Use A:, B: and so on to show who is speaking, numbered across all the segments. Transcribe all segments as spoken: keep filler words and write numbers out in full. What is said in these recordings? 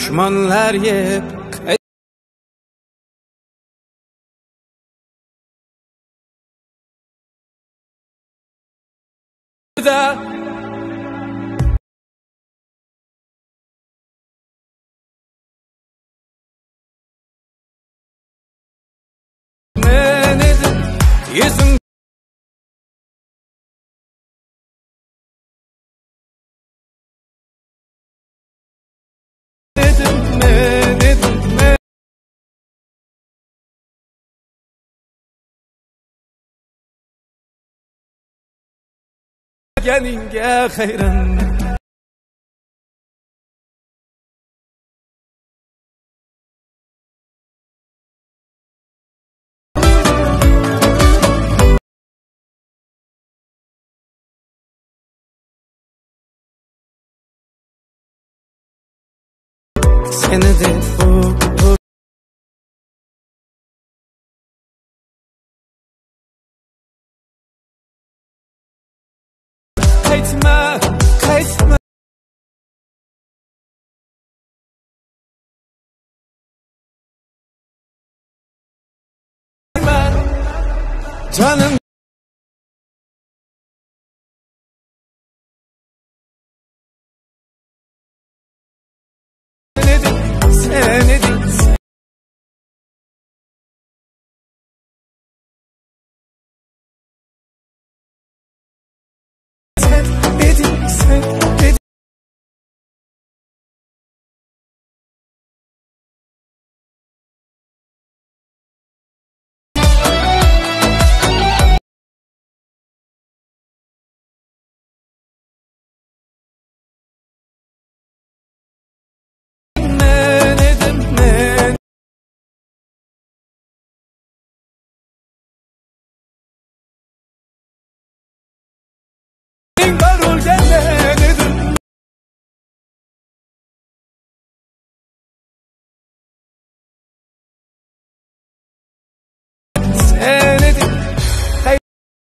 A: dushmanlar yeb da men edim yüzüm edim men edim men gelinge hayran seni de bu bu kaçma kaçma canım sen edin sen edin sen edin sen edin men edim men varul gelen edim sen edin hey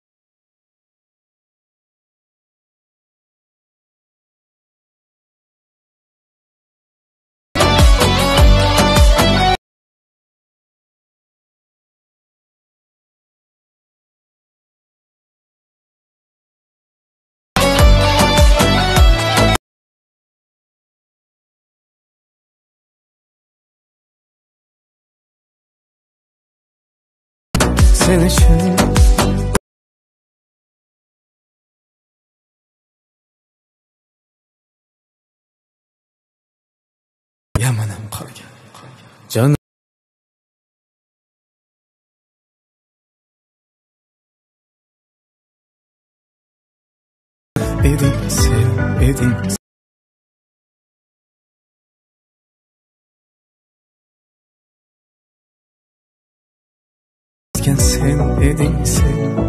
A: sen için yamanam qolgan canım edin sen edin sen edin sen